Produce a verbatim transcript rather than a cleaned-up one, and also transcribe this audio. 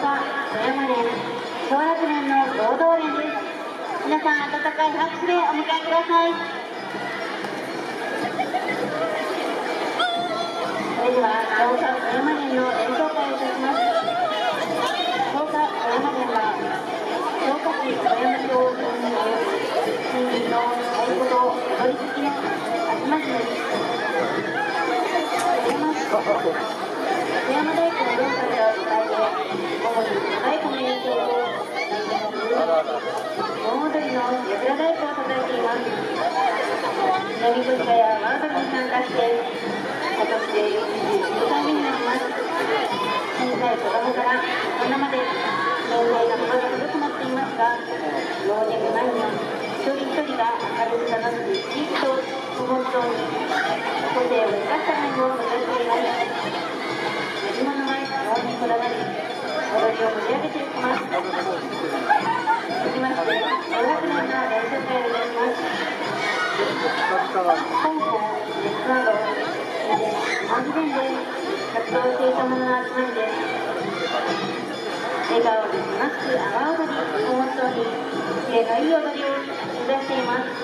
華富山連小学年の合同連です。皆さん温かい拍手でお迎えください。それでは福岡富山連の演奏会をいたします。福岡富山連は福岡市富山町を中心に新人の太鼓と踊り好きの集まりです。富山市富山太鼓の文化が伝えて、主に太鼓の演奏と盆踊りのやぐら太鼓を叩いています。南小鹿やワードに参加して今年でよんじゅうきゅうかいめになります。小さい子供から大人まで年齢が幅広くなっていますが、老若男女一人一人が明るく楽しく生き生きと本当に個性を生かした面を目指しています。自分の前顔にこだわり踊りを盛り上げていきます。続きまして小学年の練習会をいたします。香港、熱など安全で活動していたものの集まりです。笑顔で楽しく阿波踊りをモットーにキレがいい踊りを目指しています。